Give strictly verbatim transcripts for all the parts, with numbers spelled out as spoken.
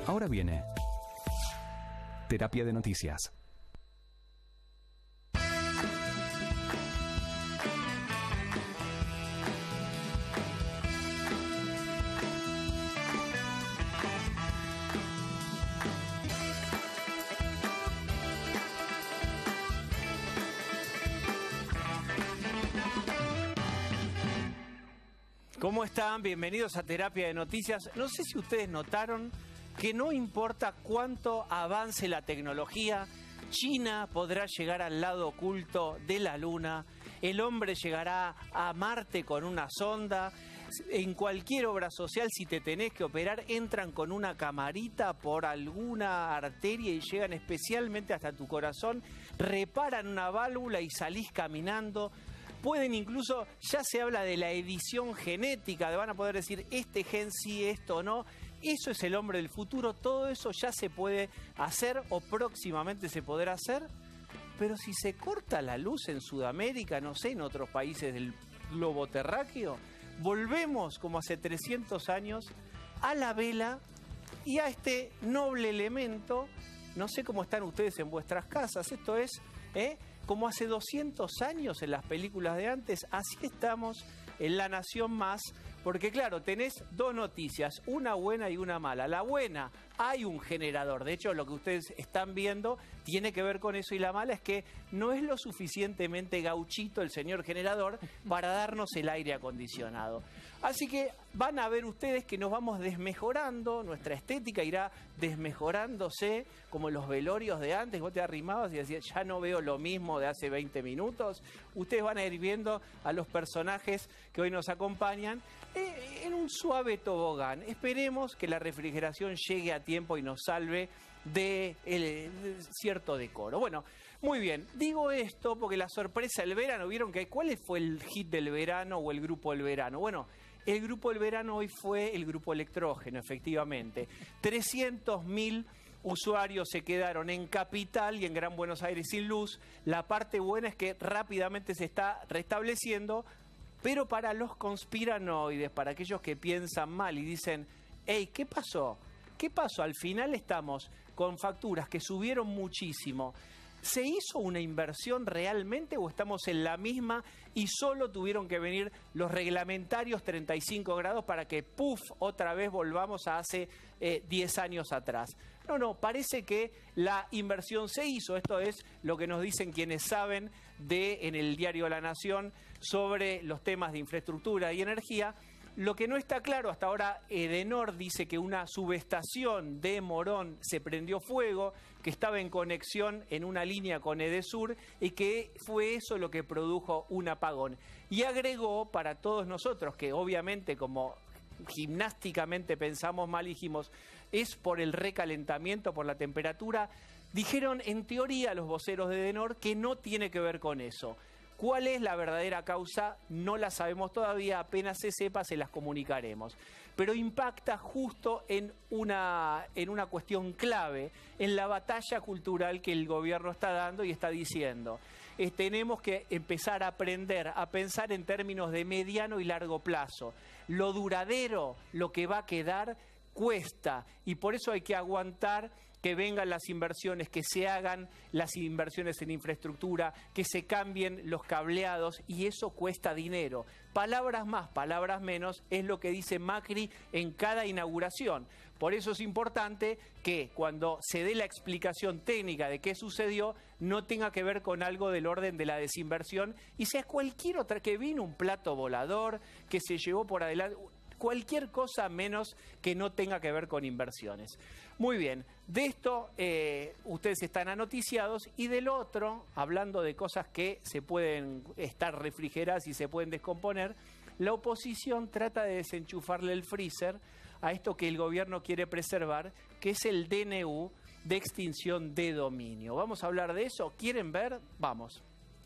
Ahora viene Terapia de Noticias. ¿Cómo están? Bienvenidos a Terapia de Noticias. No sé si ustedes notaron que no importa cuánto avance la tecnología, China podrá llegar al lado oculto de la Luna, el hombre llegará a Marte con una sonda. En cualquier obra social, si te tenés que operar, entran con una camarita por alguna arteria y llegan especialmente hasta tu corazón, reparan una válvula y salís caminando. Pueden incluso, ya se habla de la edición genética, van a poder decir este gen sí, esto no. Eso es el hombre del futuro, todo eso ya se puede hacer o próximamente se podrá hacer. Pero si se corta la luz en Sudamérica, no sé, en otros países del globo terráqueo, volvemos como hace trescientos años a la vela y a este noble elemento. No sé cómo están ustedes en vuestras casas, esto es... ¿eh? Como hace doscientos años en las películas de antes, así estamos en La Nación Más, porque claro, tenés dos noticias, una buena y una mala. La buena, hay un generador, de hecho lo que ustedes están viendo tiene que ver con eso, y la mala es que no es lo suficientemente gauchito el señor generador para darnos el aire acondicionado. Así que van a ver ustedes que nos vamos desmejorando, nuestra estética irá desmejorándose, como los velorios de antes. Vos te arrimabas y decías, ya no veo lo mismo de hace veinte minutos. Ustedes van a ir viendo a los personajes que hoy nos acompañan eh, en un suave tobogán. Esperemos que la refrigeración llegue a tiempo y nos salve de, el, de cierto decoro. Bueno, muy bien, digo esto porque la sorpresa del verano, ¿vieron que cuál fue el hit del verano o el grupo del verano? Bueno, el grupo del verano hoy fue el grupo Electrógeno, efectivamente. trescientos mil usuarios se quedaron en Capital y en Gran Buenos Aires sin luz. La parte buena es que rápidamente se está restableciendo, pero para los conspiranoides, para aquellos que piensan mal y dicen, hey, ¿qué pasó? ¿Qué pasó? Al final estamos con facturas que subieron muchísimo. ¿Se hizo una inversión realmente o estamos en la misma y solo tuvieron que venir los reglamentarios treinta y cinco grados para que, puff, otra vez volvamos a hace eh, diez años atrás? No, no, parece que la inversión se hizo. Esto es lo que nos dicen quienes saben de en el diario La Nación sobre los temas de infraestructura y energía. Lo que no está claro hasta ahora, Edenor dice que una subestación de Morón se prendió fuego, que estaba en conexión en una línea con Edesur y que fue eso lo que produjo un apagón. Y agregó para todos nosotros, que obviamente como gimnásticamente pensamos mal, dijimos, es por el recalentamiento, por la temperatura, dijeron en teoría los voceros de Edenor que no tiene que ver con eso. ¿Cuál es la verdadera causa? No la sabemos todavía, apenas se sepa se las comunicaremos. Pero impacta justo en una, en una cuestión clave, en la batalla cultural que el gobierno está dando y está diciendo. Eh, tenemos que empezar a aprender a pensar en términos de mediano y largo plazo. Lo duradero, lo que va a quedar, cuesta, y por eso hay que aguantar que vengan las inversiones, que se hagan las inversiones en infraestructura, que se cambien los cableados, y eso cuesta dinero. Palabras más, palabras menos, es lo que dice Macri en cada inauguración. Por eso es importante que cuando se dé la explicación técnica de qué sucedió, no tenga que ver con algo del orden de la desinversión, y sea cualquier otra, que vino un plato volador, que se llevó por adelante... Cualquier cosa menos que no tenga que ver con inversiones. Muy bien, de esto eh, ustedes están anoticiados, y del otro, hablando de cosas que se pueden estar refrigeradas y se pueden descomponer, la oposición trata de desenchufarle el freezer a esto que el gobierno quiere preservar, que es el D N U de extinción de dominio. Vamos a hablar de eso. ¿Quieren ver? Vamos.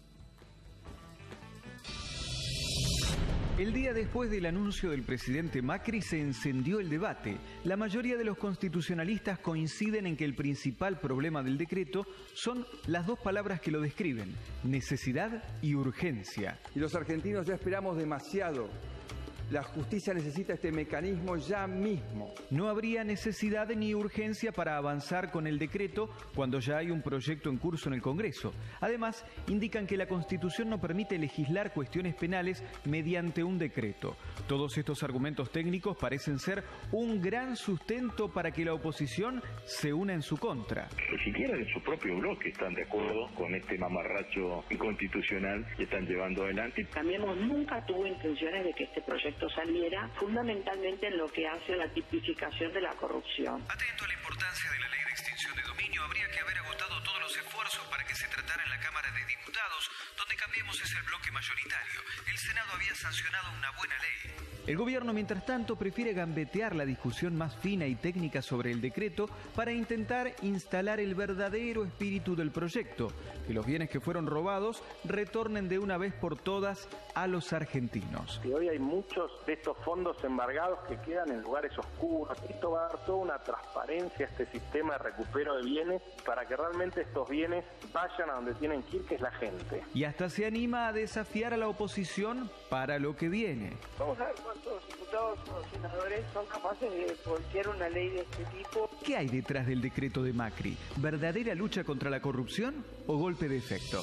El día después del anuncio del presidente Macri se encendió el debate. La mayoría de los constitucionalistas coinciden en que el principal problema del decreto son las dos palabras que lo describen: necesidad y urgencia. Y los argentinos ya esperamos demasiado La justicia necesita este mecanismo ya mismo. No habría necesidad ni urgencia para avanzar con el decreto cuando ya hay un proyecto en curso en el Congreso. Además, indican que la Constitución no permite legislar cuestiones penales mediante un decreto. Todos estos argumentos técnicos parecen ser un gran sustento para que la oposición se una en su contra. Ni siquiera en su propio bloque están de acuerdo con este mamarracho inconstitucional que están llevando adelante. Cambiemos nunca tuvo intenciones de que este proyecto saliera, fundamentalmente en lo que hace a la tipificación de la corrupción. Atento a la importancia de la ley de extinción de dominio, habría que haber agotado todos los esfuerzos para que se tratara en la Cámara de Diputados, donde Cambiemos es el bloque mayoritario. El Senado había sancionado una buena ley. El gobierno, mientras tanto, prefiere gambetear la discusión más fina y técnica sobre el decreto para intentar instalar el verdadero espíritu del proyecto, que los bienes que fueron robados retornen de una vez por todas a los argentinos. Y hoy hay muchos de estos fondos embargados que quedan en lugares oscuros. Esto va a dar toda una transparencia a este sistema de recupero de bienes para que realmente estos bienes vayan a donde tienen que ir, que es la gente. Y hasta se anima a desafiar a la oposición para lo que viene. Vamos a ver cuántos diputados o senadores son capaces de voltear una ley de este tipo. ¿Qué hay detrás del decreto de Macri? ¿Verdadera lucha contra la corrupción o golpe de efecto?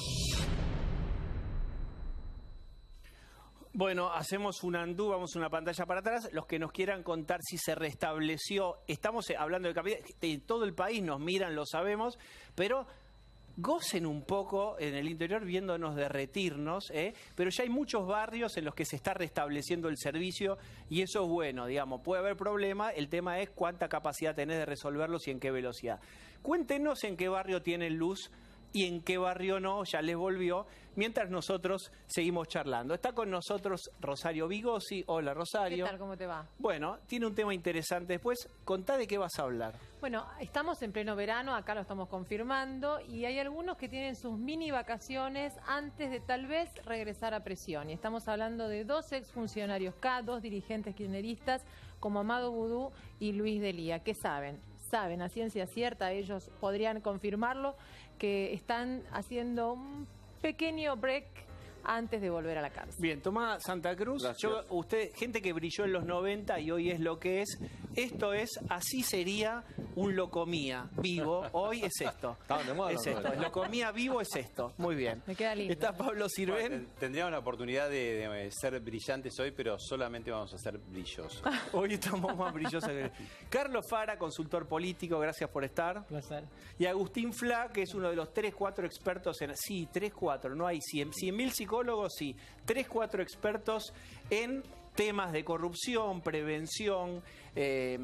Bueno, hacemos un undo, vamos una pantalla para atrás. Los que nos quieran contar si se restableció, estamos hablando de capital, de todo el país nos miran, lo sabemos, pero gocen un poco en el interior viéndonos derretirnos, ¿eh? Pero ya hay muchos barrios en los que se está restableciendo el servicio y eso es bueno, digamos, puede haber problemas, el tema es cuánta capacidad tenés de resolverlos y en qué velocidad. Cuéntenos en qué barrio tienen luz y en qué barrio no, ya les volvió, mientras nosotros seguimos charlando. Está con nosotros Rosario Bigosi. Hola, Rosario. ¿Qué tal? ¿Cómo te va? Bueno, tiene un tema interesante después. Contá de qué vas a hablar. Bueno, estamos en pleno verano, acá lo estamos confirmando, y hay algunos que tienen sus mini vacaciones antes de tal vez regresar a presión. Y estamos hablando de dos exfuncionarios K, dos dirigentes kirchneristas, como Amado Boudou y Luis Delía. ¿Qué saben? Saben, a ciencia cierta, ellos podrían confirmarlo, que están haciendo un pequeño break antes de volver a la cárcel. Bien, Tomás Santa Cruz, yo, usted, gente que brilló en los noventa y hoy es lo que es, esto es, así sería un Locomía vivo, hoy es esto. De moda, es esto, el Locomía vivo es esto, muy bien. Me queda lindo. Está Pablo Sirven. Bueno, tendríamos la oportunidad de, de ser brillantes hoy, pero solamente vamos a ser brillosos. Hoy estamos más brillosos que... Carlos Fara, consultor político, gracias por estar. Placer. Y Agustín Fla, que es uno de los tres, cuatro expertos en... Sí, tres, cuatro, no hay cien mil psicólogos, sí. Tres, cuatro expertos en temas de corrupción, prevención, eh,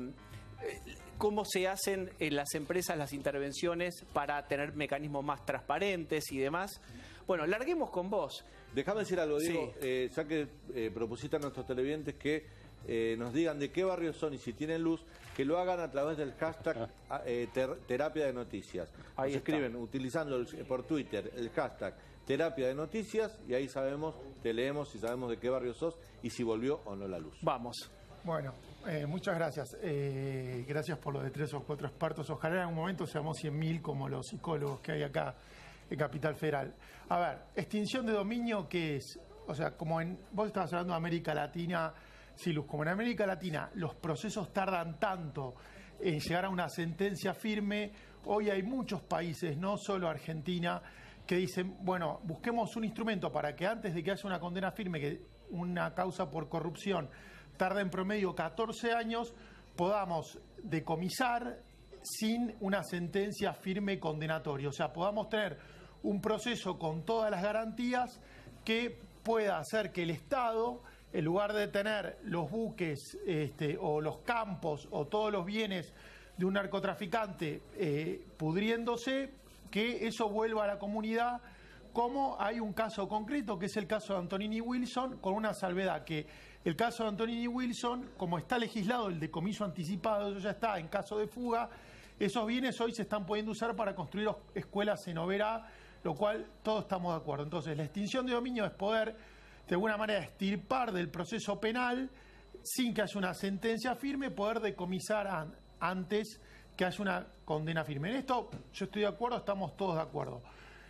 cómo se hacen en las empresas las intervenciones para tener mecanismos más transparentes y demás. Bueno, larguemos con vos. Déjame decir algo, Diego, Sí. eh, ya que eh, propusiste a nuestros televidentes que eh, nos digan de qué barrios son y si tienen luz, que lo hagan a través del hashtag eh, ter, terapia de noticias. Ahí Nos está. escriben utilizando el, por Twitter el hashtag terapia de noticias y ahí sabemos, te leemos y sabemos de qué barrio sos y si volvió o no la luz. Vamos. Bueno, eh, muchas gracias. Eh, gracias por lo de tres o cuatro expertos. Ojalá en algún momento seamos cien mil como los psicólogos que hay acá en Capital Federal. A ver, extinción de dominio, ¿qué es? O sea, como en, vos estabas hablando de América Latina, sí, Luz, como en América Latina los procesos tardan tanto en llegar a una sentencia firme, hoy hay muchos países, no solo Argentina, que dicen, bueno, busquemos un instrumento para que antes de que haya una condena firme, que una causa por corrupción tarda en promedio catorce años, podamos decomisar sin una sentencia firme condenatoria. O sea, podamos tener un proceso con todas las garantías que pueda hacer que el Estado, en lugar de tener los buques este, o los campos o todos los bienes de un narcotraficante eh, pudriéndose, que eso vuelva a la comunidad, como hay un caso concreto, que es el caso de Antonini Wilson, con una salvedad, que el caso de Antonini Wilson, como está legislado el decomiso anticipado, eso ya está en caso de fuga, esos bienes hoy se están pudiendo usar para construir escuelas en Oberá, lo cual todos estamos de acuerdo. Entonces, la extinción de dominio es poder, de alguna manera, extirpar del proceso penal, sin que haya una sentencia firme, poder decomisar an- antes que haya una condena firme. En esto yo estoy de acuerdo, estamos todos de acuerdo.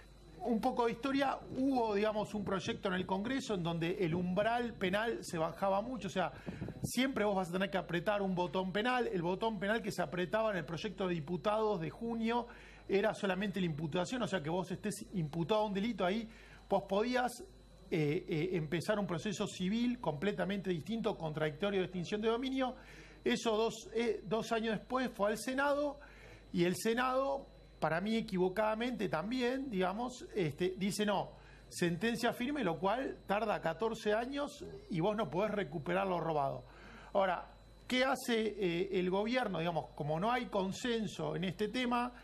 un poco de historia, hubo, digamos, un proyecto en el Congreso en donde el umbral penal se bajaba mucho, o sea, siempre vos vas a tener que apretar un botón penal, el botón penal que se apretaba en el proyecto de diputados de junio era solamente la imputación, o sea, que vos estés imputado a un delito, ahí vos podías eh, eh, empezar un proceso civil completamente distinto, contradictorio de extinción de dominio. Eso dos, eh, dos años después fue al Senado, y el Senado, para mí equivocadamente también, digamos, este, dice no, sentencia firme, lo cual tarda catorce años y vos no podés recuperar lo robado. Ahora, ¿qué hace eh, el gobierno? Digamos, como no hay consenso en este tema,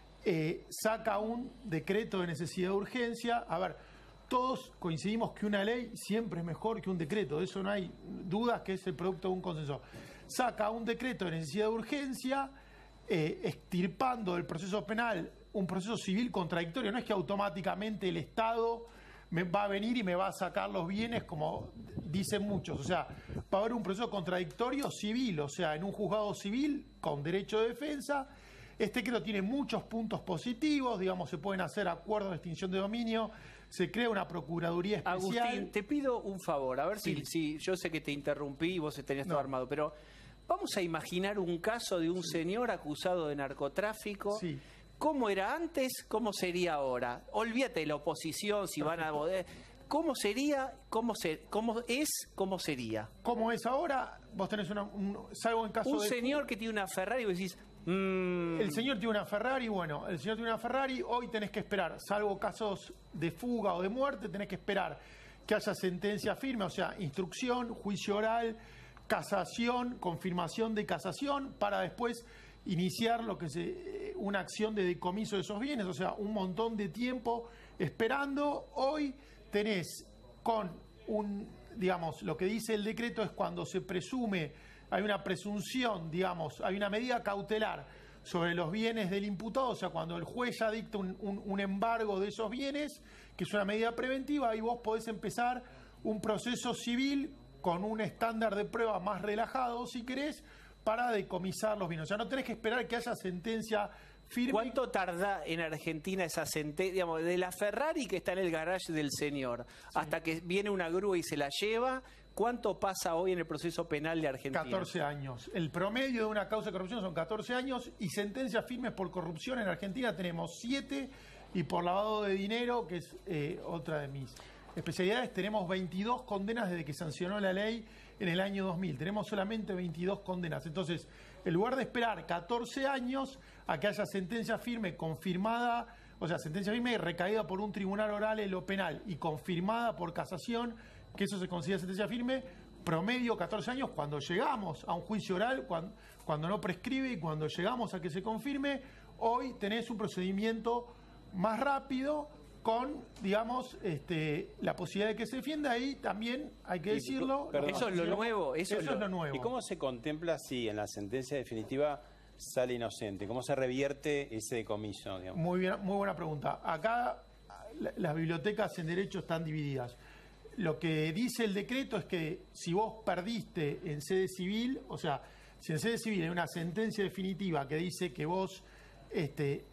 eh, saca un decreto de necesidad de urgencia. A ver, todos coincidimos que una ley siempre es mejor que un decreto, de eso no hay dudas, que es el producto de un consenso. Saca un decreto de necesidad de urgencia, Eh, extirpando del proceso penal un proceso civil contradictorio. No es que automáticamente el Estado me va a venir y me va a sacar los bienes, como dicen muchos. O sea, va a haber un proceso contradictorio civil, o sea, en un juzgado civil con derecho de defensa. Este decreto tiene muchos puntos positivos, digamos, se pueden hacer acuerdos de extinción de dominio, se crea una procuraduría especial. Agustín, te pido un favor, a ver Sí. si, si yo sé que te interrumpí y vos tenías No. todo armado, pero vamos a imaginar un caso de un señor acusado de narcotráfico. Sí. ¿Cómo era antes? ¿Cómo sería ahora? Olvídate de la oposición, si van a poder. ¿Cómo sería? ¿Cómo, se, cómo es? ¿Cómo sería? ¿Cómo es ahora? Vos tenés una, un, salvo en caso Un de... señor que tiene una Ferrari y vos decís... mm, El señor tiene una Ferrari, bueno, el señor tiene una Ferrari, hoy tenés que esperar, salvo casos de fuga o de muerte, tenés que esperar que haya sentencia firme, o sea, instrucción, juicio oral, casación, confirmación de casación, para después iniciar lo que se, una acción de decomiso de esos bienes, o sea, un montón de tiempo esperando. Hoy tenés con un, digamos, lo que dice el decreto es cuando se presume, hay una presunción, digamos, hay una medida cautelar sobre los bienes del imputado, o sea, cuando el juez ya dicta un, un, un embargo de esos bienes, que es una medida preventiva, ahí vos podés empezar un proceso civil con un estándar de prueba más relajado, si querés, para decomisar los bienes. O sea, no tenés que esperar que haya sentencia firme. ¿Cuánto tarda en Argentina esa sentencia, digamos, de la Ferrari que está en el garage del señor, sí, hasta que viene una grúa y se la lleva? ¿Cuánto pasa hoy en el proceso penal de Argentina? catorce años. El promedio de una causa de corrupción son catorce años, y sentencias firmes por corrupción en Argentina tenemos siete, y por lavado de dinero, que es eh, otra de mis especialidades, tenemos veintidós condenas desde que sancionó la ley en el año dos mil. Tenemos solamente veintidós condenas. Entonces, en lugar de esperar catorce años a que haya sentencia firme confirmada, o sea, sentencia firme recaída por un tribunal oral en lo penal y confirmada por casación, que eso se considera sentencia firme, promedio catorce años. Cuando llegamos a un juicio oral, cuando, cuando no prescribe y cuando llegamos a que se confirme, hoy tenés un procedimiento más rápido, con, digamos, este, la posibilidad de que se defienda. Ahí también hay que decirlo. Perdón. Eso es lo nuevo. Eso, Eso es lo nuevo. ¿Y cómo se contempla si en la sentencia definitiva sale inocente? ¿Cómo se revierte ese decomiso, digamos? Muy bien, muy buena pregunta. Acá la- las bibliotecas en derecho están divididas. Lo que dice el decreto es que si vos perdiste en sede civil, o sea, si en sede civil hay una sentencia definitiva que dice que vos este,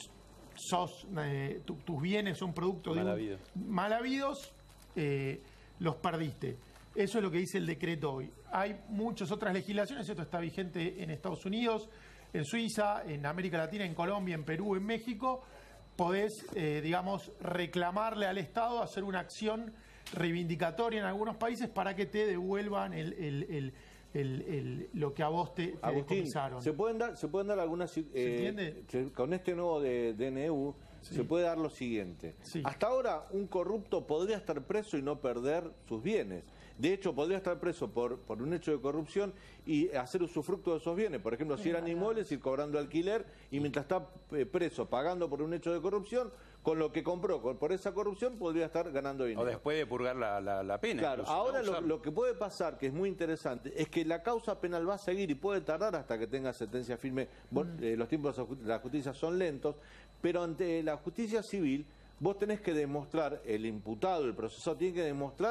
sos, eh, tu- tus bienes son producto de un- Mal habidos. mal habidos, eh, los perdiste. Eso es lo que dice el decreto hoy. Hay muchas otras legislaciones, esto está vigente en Estados Unidos, en Suiza, en América Latina, en Colombia, en Perú, en México. Podés, eh, digamos, reclamarle al Estado, hacer una acción reivindicatoria en algunos países para que te devuelvan el, el- el- el- el- lo que a vos te, te Agustín, decomisaron. se pueden dar, se pueden dar algunas. eh, entiende? se- con este nuevo de, D N U Sí. se puede dar lo siguiente. Sí. Hasta ahora un corrupto podría estar preso y no perder sus bienes. De hecho, podría estar preso por, por un hecho de corrupción y hacer usufructo de esos bienes. Por ejemplo, si eran inmuebles, ir cobrando alquiler, y mientras está eh, preso pagando por un hecho de corrupción, con lo que compró con- por esa corrupción podría estar ganando dinero. O después de purgar la, la, la pena. Claro, incluso, ahora ¿no? lo, Usarlo. lo que puede pasar, que es muy interesante, es que la causa penal va a seguir y puede tardar hasta que tenga sentencia firme. Vos, eh, los tiempos de la justicia son lentos, pero ante la justicia civil vos tenés que demostrar, el imputado, el procesado tiene que demostrar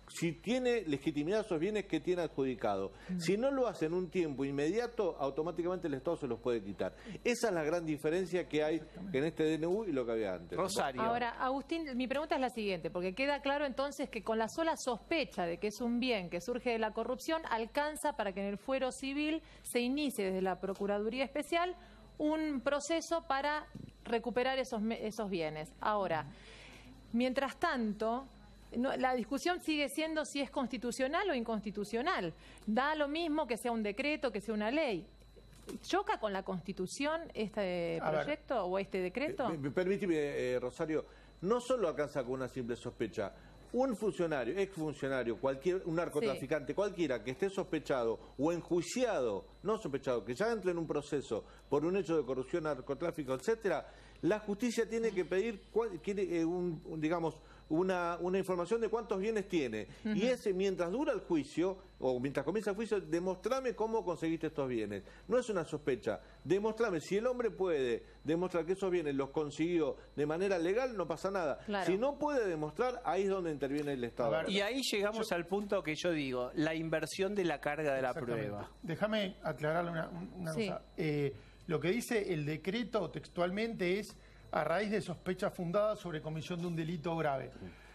si tiene legitimidad esos bienes que tiene adjudicado. Mm. Si no lo hace en un tiempo inmediato, automáticamente el Estado se los puede quitar. Esa es la gran diferencia que hay en este D N U y lo que había antes. Rosario. Ahora, Agustín, mi pregunta es la siguiente, porque queda claro entonces que con la sola sospecha de que es un bien que surge de la corrupción, alcanza para que en el fuero civil se inicie desde la Procuraduría Especial un proceso para recuperar esos, esos bienes. Ahora, mientras tanto... No, la discusión sigue siendo si es constitucional o inconstitucional. Da lo mismo que sea un decreto, que sea una ley. ¿Choca con la Constitución este A proyecto ver, o este decreto? Me, me, permíteme, eh, Rosario, no solo alcanza con una simple sospecha. Un funcionario, exfuncionario, cualquier, un narcotraficante, sí. cualquiera que esté sospechado o enjuiciado, no sospechado, que ya entre en un proceso por un hecho de corrupción, narcotráfico, etcétera, la justicia tiene que pedir, cuál, quiere, eh, un, un, digamos, Una, una información de cuántos bienes tiene. Uh-huh. Y ese, mientras dura el juicio, o mientras comienza el juicio, demostrame cómo conseguiste estos bienes. No es una sospecha. Demostrame, si el hombre puede demostrar que esos bienes los consiguió de manera legal, no pasa nada. Claro. Si no puede demostrar, ahí es donde interviene el Estado. Ver, y ahí llegamos yo, al punto que yo digo, la inversión de la carga de la prueba. Déjame aclararle una, una sí. cosa. Eh, lo que dice el decreto textualmente es a raíz de sospechas fundadas sobre comisión de un delito grave.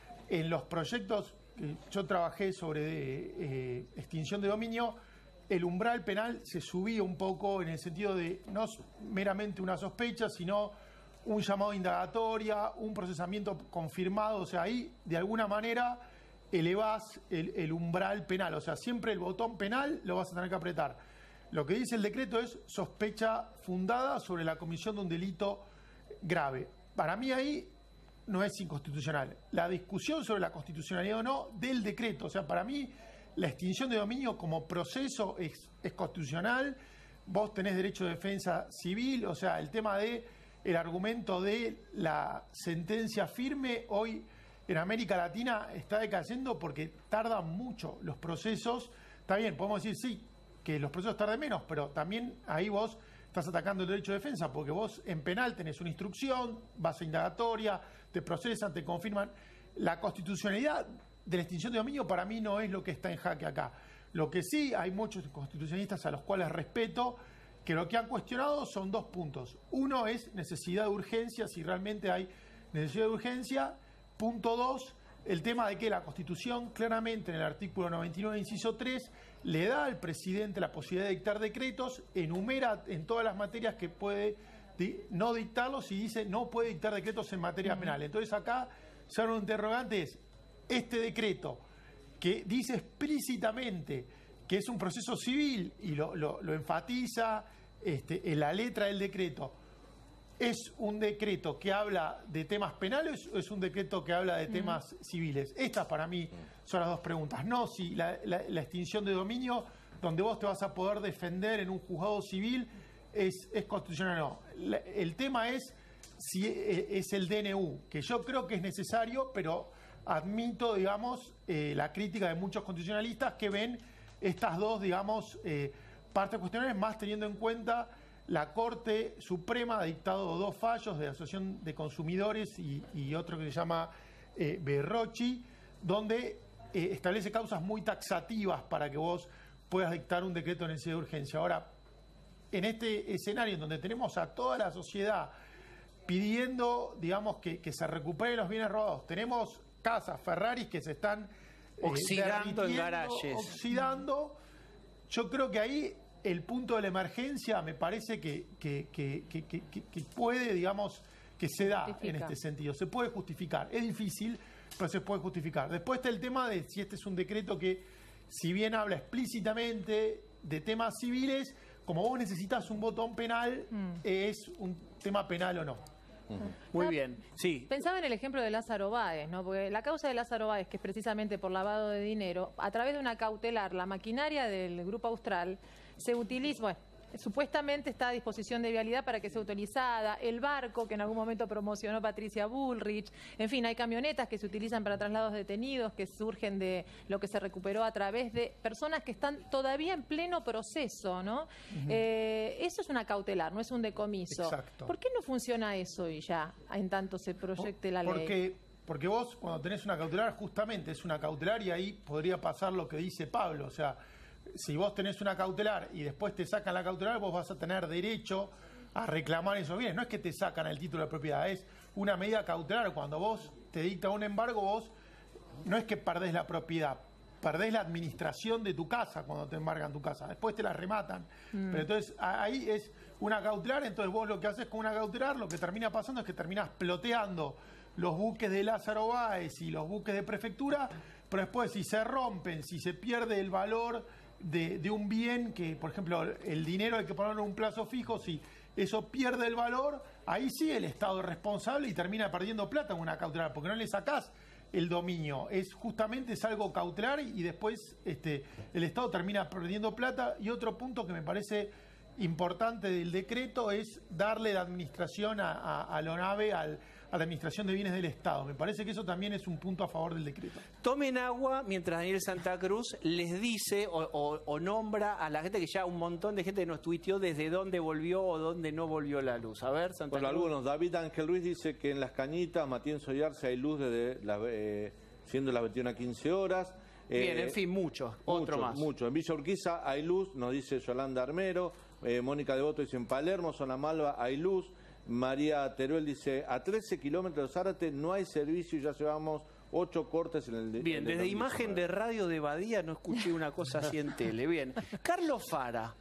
En los proyectos que yo trabajé sobre eh, extinción de dominio, el umbral penal se subía un poco en el sentido de no meramente una sospecha, sino un llamado a indagatoria, un procesamiento confirmado. O sea, ahí de alguna manera elevás el, el umbral penal. O sea, siempre el botón penal lo vas a tener que apretar. Lo que dice el decreto es sospecha fundada sobre la comisión de un delito grave. Para mí ahí no es inconstitucional. La discusión sobre la constitucionalidad o no del decreto, o sea, para mí la extinción de dominio como proceso es, es constitucional. Vos tenés derecho de defensa civil, o sea, el tema de el argumento de la sentencia firme hoy en América Latina está decayendo porque tardan mucho los procesos. Está bien, podemos decir sí, que los procesos tarden menos, pero también ahí vos estás atacando el derecho de defensa, porque vos en penal tenés una instrucción, vas a indagatoria, te procesan, te confirman. La constitucionalidad de la extinción de dominio para mí no es lo que está en jaque acá. Lo que sí, hay muchos constitucionalistas a los cuales respeto, que lo que han cuestionado son dos puntos. Uno es necesidad de urgencia, si realmente hay necesidad de urgencia. Punto dos, el tema de que la Constitución claramente en el artículo noventa y nueve, inciso tres, le da al presidente la posibilidad de dictar decretos, enumera en todas las materias que puede di- no dictarlos y dice no puede dictar decretos en materia uh-huh. penal. Entonces acá, se abre un interrogante, es este decreto que dice explícitamente que es un proceso civil y lo, lo, lo enfatiza este, en la letra del decreto, ¿es un decreto que habla de temas penales o es un decreto que habla de temas mm. civiles? Estas para mí son las dos preguntas. No si la, la, la extinción de dominio, donde vos te vas a poder defender en un juzgado civil, es, es constitucional o no. La, el tema es si es el D N U, que yo creo que es necesario, pero admito, digamos, eh, la crítica de muchos constitucionalistas que ven estas dos, digamos, eh, partes cuestionables, más teniendo en cuenta la Corte Suprema ha dictado dos fallos de Asociación de Consumidores y, y otro que se llama eh, Berrochi, donde eh, establece causas muy taxativas para que vos puedas dictar un decreto en necesidad de urgencia. Ahora, en este escenario en donde tenemos a toda la sociedad pidiendo, digamos, que, que se recuperen los bienes robados, tenemos casas, Ferraris que se están eh, oxidando en garajes. Oxidando, yo creo que ahí el punto de la emergencia me parece que, que, que, que, que, que puede, digamos, que se da justifica. En este sentido. Se puede justificar. Es difícil, pero se puede justificar. Después está el tema de si este es un decreto que, si bien habla explícitamente de temas civiles, como vos necesitas un botón penal, mm. es un tema penal o no. Muy bien, sí. Pensaba en el ejemplo de Lázaro Báez, ¿no? Porque la causa de Lázaro Báez, que es precisamente por lavado de dinero, a través de una cautelar, la maquinaria del Grupo Austral se utiliza, bueno, supuestamente está a disposición de vialidad para que sea utilizada, el barco que en algún momento promocionó Patricia Bullrich, en fin, hay camionetas que se utilizan para traslados detenidos que surgen de lo que se recuperó a través de personas que están todavía en pleno proceso, ¿no? Uh-huh. Eh, eso es una cautelar, no es un decomiso. Exacto. ¿Por qué no funciona eso y ya, en tanto se proyecte la ley? Porque, Porque vos, cuando tenés una cautelar, justamente es una cautelar y ahí podría pasar lo que dice Pablo. O sea, si vos tenés una cautelar y después te sacan la cautelar, vos vas a tener derecho a reclamar esos bienes. No es que te sacan el título de propiedad, es una medida cautelar. Cuando vos te dicta un embargo, vos no es que perdés la propiedad, perdés la administración de tu casa cuando te embargan tu casa. Después te la rematan. Mm. Pero entonces ahí es una cautelar, entonces vos lo que haces con una cautelar, lo que termina pasando es que terminás ploteando los buques de Lázaro Báez y los buques de prefectura, pero después si se rompen, si se pierde el valor de, de un bien, que por ejemplo el dinero hay que ponerlo en un plazo fijo, si eso pierde el valor, ahí sí el Estado es responsable y termina perdiendo plata en una cautelar, porque no le sacás el dominio, es justamente es algo cautelar y después este, el Estado termina perdiendo plata. Y otro punto que me parece importante del decreto es darle la administración a, a, a la ONAVE, al, a la administración de bienes del Estado. Me parece que eso también es un punto a favor del decreto. Tomen agua mientras Daniel Santa Cruz les dice o, o, o nombra a la gente, que ya un montón de gente nos tuiteó desde dónde volvió o dónde no volvió la luz. A ver, Santa Bueno, Cruz. algunos. David Ángel Ruiz dice que en Las Cañitas, Matienzo y Arce hay luz desde las, eh, siendo las veintiuna a quince horas. Bien, Eh, en fin, muchos. Otro mucho, más. Mucho. En Villa Urquiza hay luz, nos dice Yolanda Armero. Eh, Mónica Devoto dice en Palermo, Zona Malva hay luz. María Teruel dice a trece kilómetros de Zárate no hay servicio y ya llevamos ocho cortes en el... De, Bien, en el desde dos mil imagen diecinueve. de radio de Badía no escuché una cosa así en tele. Bien. Carlos Fara,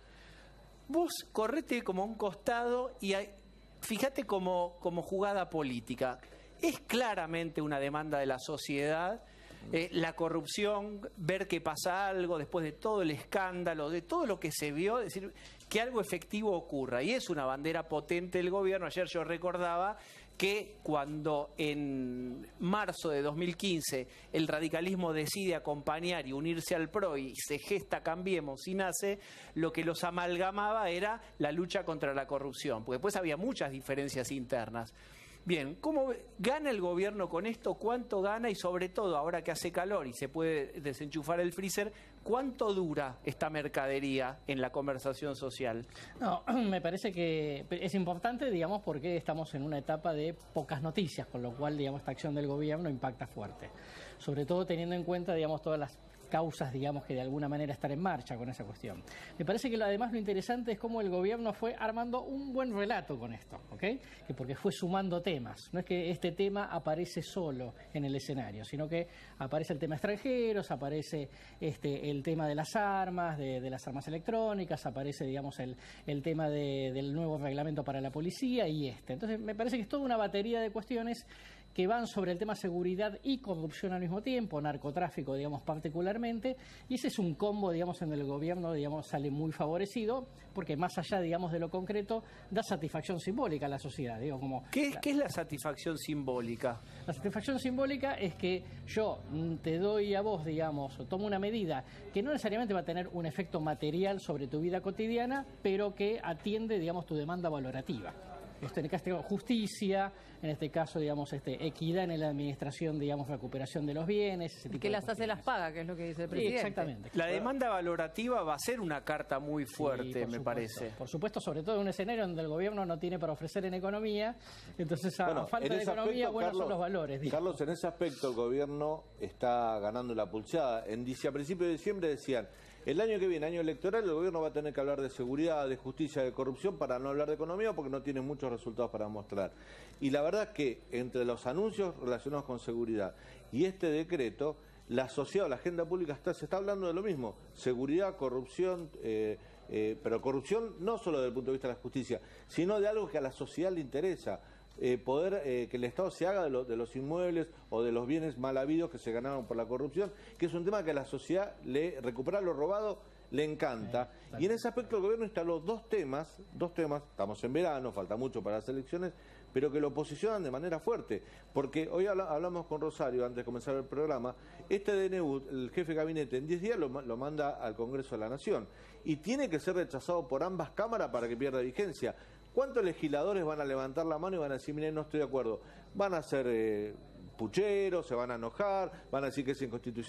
vos correte como a un costado y hay, fíjate como, como jugada política. Es claramente una demanda de la sociedad. Eh, la corrupción, ver que pasa algo después de todo el escándalo, de todo lo que se vio, es decir, que algo efectivo ocurra. Y es una bandera potente del gobierno. Ayer yo recordaba que cuando en marzo de dos mil quince el radicalismo decide acompañar y unirse al P R O y se gesta Cambiemos y nace, lo que los amalgamaba era la lucha contra la corrupción, porque después había muchas diferencias internas. Bien, ¿cómo gana el gobierno con esto? ¿Cuánto gana? Y sobre todo, ahora que hace calor y se puede desenchufar el freezer, ¿cuánto dura esta mercadería en la conversación social? No, me parece que es importante, digamos, porque estamos en una etapa de pocas noticias, con lo cual, digamos, esta acción del gobierno impacta fuerte. Sobre todo teniendo en cuenta, digamos, todas las causas, digamos, que de alguna manera están en marcha con esa cuestión. Me parece que lo, además lo interesante es cómo el gobierno fue armando un buen relato con esto, ¿ok? Que porque fue sumando temas. No es que este tema aparece solo en el escenario, sino que aparece el tema extranjeros, aparece este, el tema de las armas, de, de las armas electrónicas, aparece, digamos, el, el tema de, del nuevo reglamento para la policía y este. Entonces, me parece que es toda una batería de cuestiones que van sobre el tema seguridad y corrupción al mismo tiempo, narcotráfico, digamos, particularmente, y ese es un combo, digamos, en el gobierno, digamos, sale muy favorecido, porque más allá, digamos, de lo concreto, da satisfacción simbólica a la sociedad, digo, como... ¿Qué, la, ¿Qué es la satisfacción simbólica? La satisfacción simbólica es que yo te doy a vos, digamos, o tomo una medida que no necesariamente va a tener un efecto material sobre tu vida cotidiana, pero que atiende, digamos, tu demanda valorativa. Esto en el caso justicia, en este caso, digamos, este, equidad en la administración, digamos, recuperación de los bienes, ese tipo que de las hace cuestiones. las paga, que es lo que dice el presidente. Sí, exactamente. La demanda valorativa va a ser una carta muy fuerte, Sí, por me supuesto. parece. Por supuesto, sobre todo en un escenario donde el gobierno no tiene para ofrecer en economía, entonces a, Bueno, a falta en de ese economía, aspecto, buenos Carlos, son los valores. digamos. Carlos, en ese aspecto el gobierno está ganando la pulseada. En, dice- a principios de diciembre decían, el año que viene, año electoral, el gobierno va a tener que hablar de seguridad, de justicia, de corrupción, para no hablar de economía, porque no tiene muchos resultados para mostrar. Y la verdad es que entre los anuncios relacionados con seguridad y este decreto, la sociedad o la agenda pública está, se está hablando de lo mismo, seguridad, corrupción, eh, eh, pero corrupción no solo desde el punto de vista de la justicia, sino de algo que a la sociedad le interesa. Eh, poder eh, que el Estado se haga de, lo, de los inmuebles o de los bienes mal habidos que se ganaron por la corrupción, que es un tema que a la sociedad le recuperar lo robado le encanta. Y en ese aspecto el gobierno instaló dos temas, dos temas, estamos en verano, falta mucho para las elecciones, pero que lo posicionan de manera fuerte. Porque hoy habla, hablamos con Rosario, antes de comenzar el programa, este D N U, el jefe de gabinete, en diez días lo, lo manda al Congreso de la Nación. Y tiene que ser rechazado por ambas cámaras para que pierda vigencia. ¿Cuántos legisladores van a levantar la mano y van a decir, miren, no estoy de acuerdo? Van a ser eh, pucheros, se van a enojar, van a decir que es inconstitucional,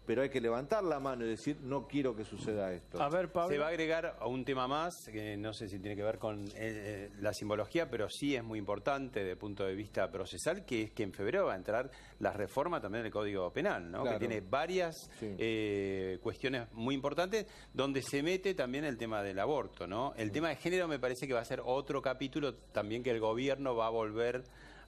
pero hay que levantar la mano y decir, no quiero que suceda esto. A ver, Pablo. Se va a agregar a un tema más, que no sé si tiene que ver con eh, la simbología, pero sí es muy importante desde el punto de vista procesal, que es que en febrero va a entrar la reforma también del Código Penal, ¿no? Claro. Que tiene varias sí. eh, cuestiones muy importantes, donde se mete también el tema del aborto, ¿no? El sí. tema de género me parece que va a ser otro capítulo también que el gobierno va a volver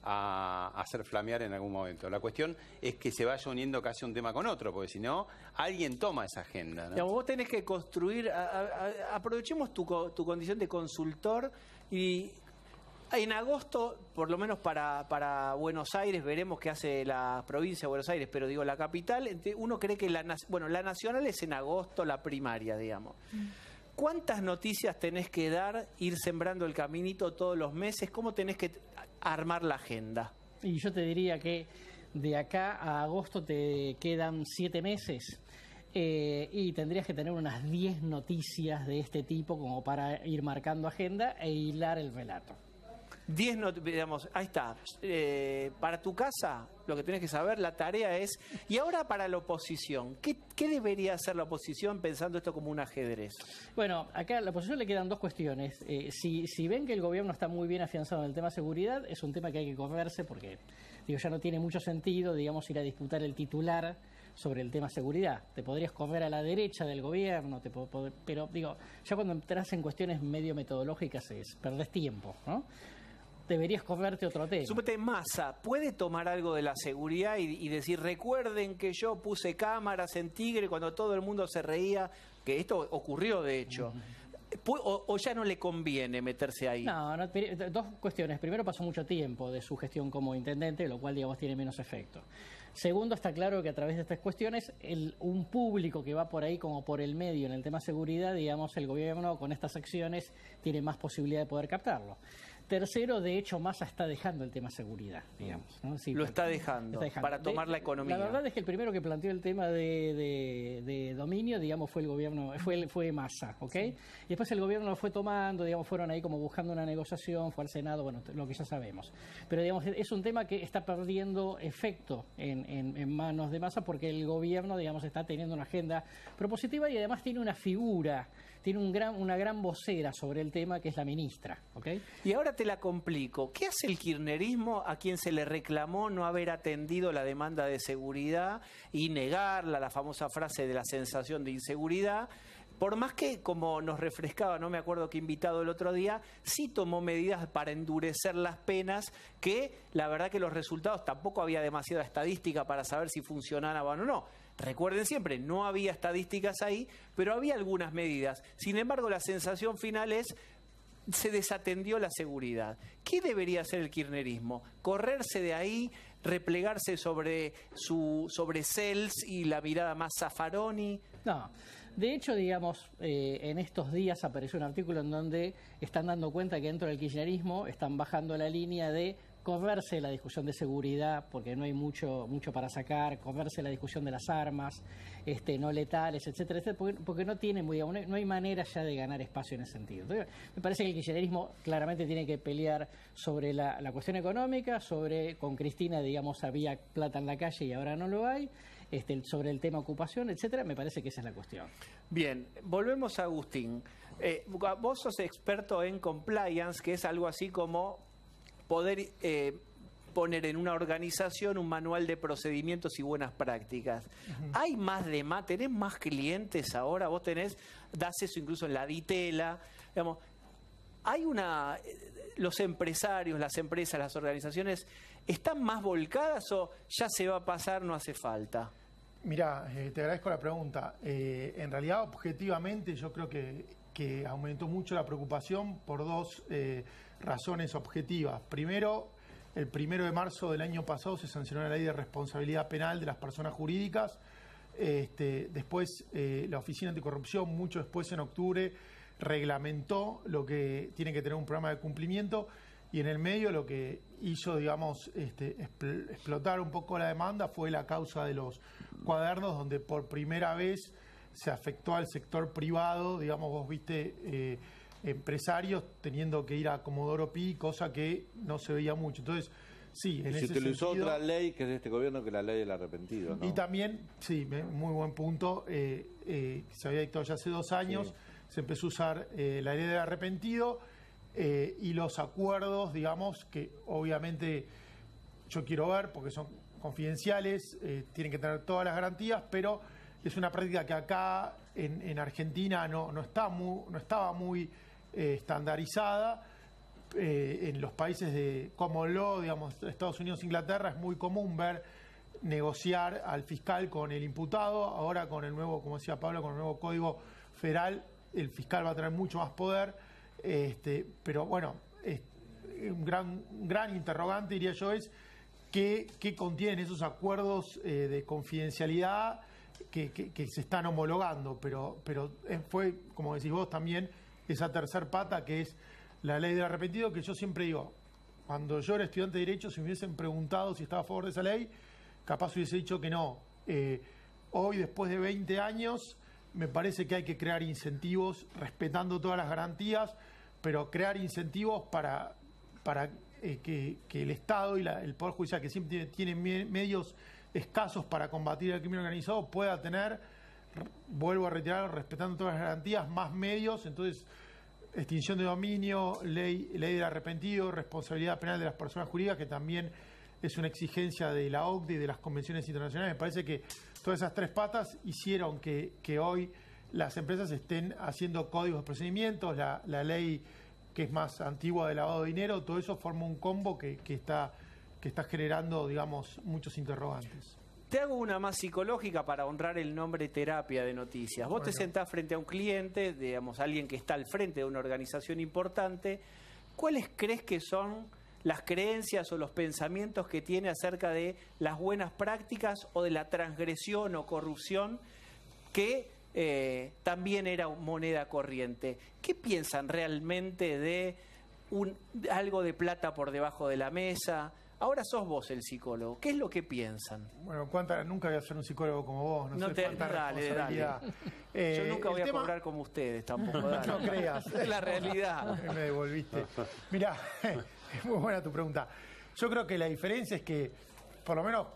a hacer flamear en algún momento. La cuestión es que se vaya uniendo casi un tema con otro, porque si no, alguien toma esa agenda, ¿no? Digamos, vos tenés que construir, a, a, a, aprovechemos tu, tu condición de consultor y en agosto, por lo menos para, para Buenos Aires, veremos qué hace la provincia de Buenos Aires, pero digo, la capital, uno cree que la, bueno, la nacional es en agosto, la primaria, digamos. ¿Cuántas noticias tenés que dar, ir sembrando el caminito todos los meses? ¿Cómo tenés que armar la agenda? Y yo te diría que de acá a agosto te quedan siete meses eh, y tendrías que tener unas diez noticias de este tipo como para ir marcando agenda e hilar el relato. diez, digamos, ahí está. Eh, para tu casa, lo que tienes que saber, la tarea es... Y ahora para la oposición, ¿qué, qué debería hacer la oposición pensando esto como un ajedrez? Bueno, acá a la oposición le quedan dos cuestiones. Eh, si, si ven que el gobierno está muy bien afianzado en el tema seguridad, es un tema que hay que correrse porque, digo, ya no tiene mucho sentido, digamos, ir a disputar el titular sobre el tema seguridad. Te podrías correr a la derecha del gobierno, te pod- pero, digo, ya cuando entras en cuestiones medio metodológicas es, perdés tiempo, ¿no? Deberías correrte otro tema. Súpete, Massa, ¿puede tomar algo de la seguridad y, y decir, recuerden que yo puse cámaras en Tigre cuando todo el mundo se reía, que esto ocurrió de hecho? ¿O, o ya no le conviene meterse ahí? No, no, dos cuestiones. Primero, pasó mucho tiempo de su gestión como intendente, lo cual, digamos, tiene menos efecto. Segundo, está claro que a través de estas cuestiones, el, un público que va por ahí como por el medio en el tema seguridad, digamos, el gobierno con estas acciones tiene más posibilidad de poder captarlo. Tercero, de hecho, Massa está dejando el tema seguridad, digamos, ¿no? Sí, lo está dejando, está dejando para tomar de, la economía. La verdad es que el primero que planteó el tema de, de, de dominio, digamos, fue el gobierno, fue, fue Massa, ¿ok? Sí. Y después el gobierno lo fue tomando, digamos, fueron ahí como buscando una negociación, fue al Senado, bueno, lo que ya sabemos. Pero, digamos, es un tema que está perdiendo efecto en, en, en manos de Massa porque el gobierno, digamos, está teniendo una agenda propositiva y además tiene una figura, tiene un gran, una gran vocera sobre el tema que es la ministra, ¿ok? Y ahora te la complico. ¿Qué hace el kirchnerismo a quien se le reclamó no haber atendido la demanda de seguridad y negarla, la famosa frase de la sensación de inseguridad? Por más que, como nos refrescaba, no me acuerdo qué invitado el otro día, sí tomó medidas para endurecer las penas, que la verdad que los resultados tampoco había demasiada estadística para saber si funcionaban o no. Recuerden siempre, no había estadísticas ahí, pero había algunas medidas. Sin embargo, la sensación final es, se desatendió la seguridad. ¿Qué debería hacer el kirchnerismo? ¿Correrse de ahí, replegarse sobre su sobre Cels y la mirada más Zaffaroni? No. De hecho, digamos, eh, en estos días apareció un artículo en donde están dando cuenta que dentro del kirchnerismo están bajando la línea de correrse la discusión de seguridad, porque no hay mucho mucho para sacar, correrse la discusión de las armas, este, no letales, etcétera, etcétera, porque, porque no tiene, digamos, no hay manera ya de ganar espacio en ese sentido. Entonces, me parece que el kirchnerismo claramente tiene que pelear sobre la, la cuestión económica, sobre, con Cristina, digamos, había plata en la calle y ahora no lo hay, este, sobre el tema ocupación, etcétera, me parece que esa es la cuestión. Bien, volvemos a Agustín. Eh, vos sos experto en compliance, que es algo así como poder eh, poner en una organización un manual de procedimientos y buenas prácticas. Uh-huh. ¿Hay más de más? ¿Tenés más clientes ahora? Vos tenés, das eso incluso en la Ditela. Digamos, hay una... Los empresarios, las empresas, las organizaciones, ¿están más volcadas o ya se va a pasar, no hace falta? Mirá, eh, te agradezco la pregunta. Eh, en realidad, objetivamente, yo creo que, que aumentó mucho la preocupación por dos eh, razones objetivas. Primero, el primero de marzo del año pasado se sancionó la ley de responsabilidad penal de las personas jurídicas. Este, después, eh, la Oficina Anticorrupción, mucho después, en octubre, reglamentó lo que tiene que tener un programa de cumplimiento. Y en el medio lo que hizo, digamos, este, explotar un poco la demanda fue la causa de los cuadernos, donde por primera vez se afectó al sector privado. Digamos, vos viste eh, empresarios teniendo que ir a Comodoro Pi, cosa que no se veía mucho. Entonces, Sí, en y se ese utilizó sentido, otra ley que es de este gobierno, que es la ley del arrepentido, ¿no? Y también, sí, muy buen punto, eh, eh, se había dictado ya hace dos años, sí. Se empezó a usar eh, la ley del arrepentido eh, y los acuerdos, digamos, que obviamente yo quiero ver porque son confidenciales, eh, tienen que tener todas las garantías, pero es una práctica que acá en, en Argentina no, no, está muy, no estaba muy eh, estandarizada. Eh, en los países de common law, digamos, Estados Unidos, Inglaterra, es muy común ver negociar al fiscal con el imputado. Ahora con el nuevo, como decía Pablo, con el nuevo Código Federal, el fiscal va a tener mucho más poder. Este, pero bueno, es, un gran, un gran interrogante, diría yo, es qué, qué contienen esos acuerdos eh, de confidencialidad que, que, que se están homologando. Pero, pero fue, como decís vos también, esa tercer pata que es la ley del arrepentido, que yo siempre digo, cuando yo era estudiante de Derecho, si me hubiesen preguntado si estaba a favor de esa ley, capaz hubiese dicho que no. Eh, hoy, después de veinte años, me parece que hay que crear incentivos, respetando todas las garantías, pero crear incentivos para, para eh, que, que el Estado y la, el Poder Judicial, que siempre tiene, tiene medios escasos para combatir el crimen organizado, pueda tener, vuelvo a retirar, respetando todas las garantías, más medios. Entonces, extinción de dominio, ley, ley del arrepentido, responsabilidad penal de las personas jurídicas, que también es una exigencia de la O C D E y de las convenciones internacionales. Me parece que todas esas tres patas hicieron que, que hoy las empresas estén haciendo códigos de procedimientos, la, la ley que es más antigua de lavado de dinero, todo eso forma un combo que, que, está, que está generando, digamos, muchos interrogantes. Te hago una más psicológica para honrar el nombre Terapia de Noticias. Vos bueno. te sentás frente a un cliente, digamos, alguien que está al frente de una organización importante. ¿Cuáles crees que son las creencias o los pensamientos que tiene acerca de las buenas prácticas o de la transgresión o corrupción que eh, también era moneda corriente? ¿Qué piensan realmente de un, algo de plata por debajo de la mesa? Ahora sos vos el psicólogo. ¿Qué es lo que piensan? Bueno, cuánta, nunca voy a ser un psicólogo como vos. No, no sé te, cuánta dale, dale. Eh, Yo nunca voy a tema... cobrar como ustedes tampoco. Dale. No creas. Es la realidad. Me devolviste. Mirá, es muy buena tu pregunta. Yo creo que la diferencia es que, por lo menos,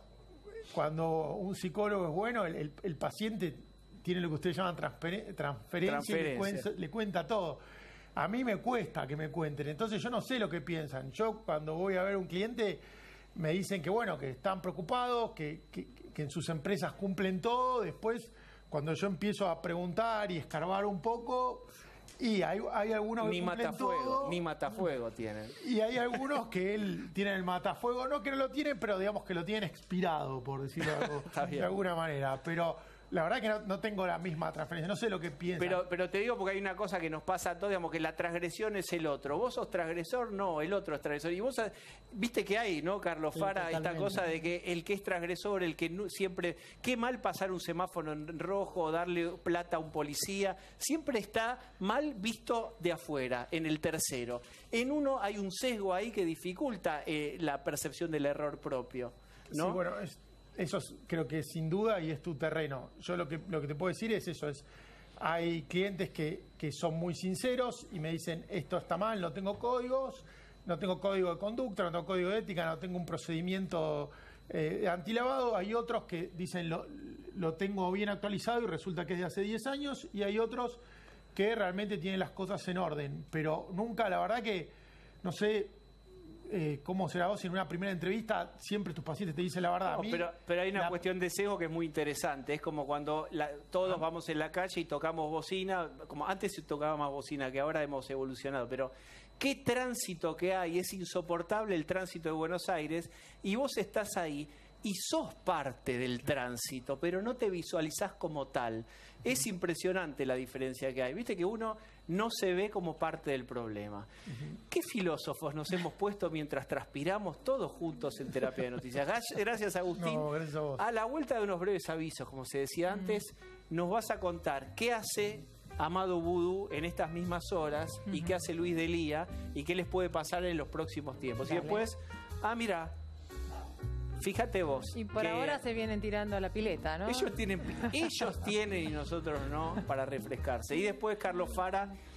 cuando un psicólogo es bueno, el, el, el paciente tiene lo que ustedes llaman transfer, transferencia, transferencia. Y le cuenta, le cuenta todo. A mí me cuesta que me cuenten, entonces yo no sé lo que piensan. Yo cuando voy a ver a un cliente me dicen que bueno, que están preocupados, que, que, que en sus empresas cumplen todo. Después, cuando yo empiezo a preguntar y escarbar un poco, y hay, hay algunos que ni cumplen matafuego, todo, ni matafuego tienen. Y hay algunos que él tienen el matafuego, no que no lo tienen, pero digamos que lo tienen expirado, por decirlo de, de alguna manera. Pero la verdad que no, no tengo la misma transferencia, no sé lo que piensan. Pero, pero te digo porque hay una cosa que nos pasa a todos, digamos, que la transgresión es el otro. Vos sos transgresor, no, el otro es transgresor. Y vos, viste que hay, ¿no, Carlos Fara? Sí, esta cosa de que el que es transgresor, el que no, siempre... Qué mal pasar un semáforo en rojo, darle plata a un policía. Siempre está mal visto de afuera, en el tercero. En uno hay un sesgo ahí que dificulta eh, la percepción del error propio, ¿no? Sí, bueno, es... Eso es, creo que sin duda, y es tu terreno. Yo lo que, lo que te puedo decir es eso, es hay clientes que, que son muy sinceros y me dicen, esto está mal, no tengo códigos, no tengo código de conducta, no tengo código de ética, no tengo un procedimiento eh, antilavado. Hay otros que dicen, lo, lo tengo bien actualizado y resulta que es de hace diez años, y hay otros que realmente tienen las cosas en orden. Pero nunca, la verdad que, no sé... Eh, ¿Cómo será vos? En una primera entrevista siempre tus pacientes te dicen la verdad. No, a mí, pero, pero hay una la... cuestión de sesgo que es muy interesante. Es como cuando la, todos ah. vamos en la calle y tocamos bocina, como antes se tocaba más bocina, que ahora hemos evolucionado, pero qué tránsito que hay, es insoportable el tránsito de Buenos Aires, y vos estás ahí y sos parte del tránsito, pero no te visualizás como tal. Es impresionante la diferencia que hay. Viste que uno no se ve como parte del problema. Uh-huh. ¿Qué filósofos nos hemos puesto mientras transpiramos todos juntos en Terapia de Noticias? Gracias, Agustín. No, gracias a vos. A la vuelta de unos breves avisos, como se decía antes, uh-huh. nos vas a contar qué hace Amado Vudú en estas mismas horas uh-huh. y qué hace Luis Delía y qué les puede pasar en los próximos tiempos. Dale. Y después, ah, mira... Fíjate vos. Y por ahora se vienen tirando a la pileta, ¿no? Ellos tienen, ellos tienen y nosotros no, para refrescarse. Y después Carlos Fara